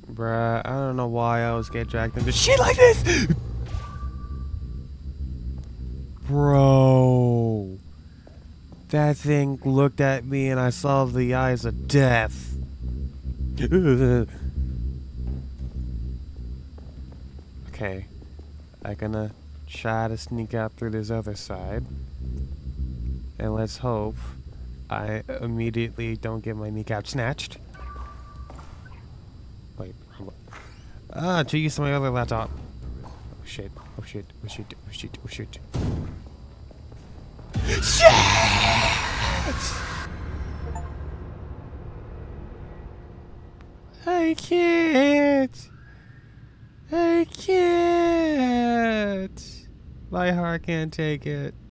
Bruh, I don't know why I always get dragged into shit like this! Bro. That thing looked at me and I saw the eyes of death. Okay. I'm gonna try to sneak out through this other side. And let's hope I immediately don't get my kneecap snatched. Wait, hold up. Ah, to use my other laptop. Oh shit, oh shit, oh shit, oh shit, oh shit. Shit! I can't! I can't! My heart can't take it.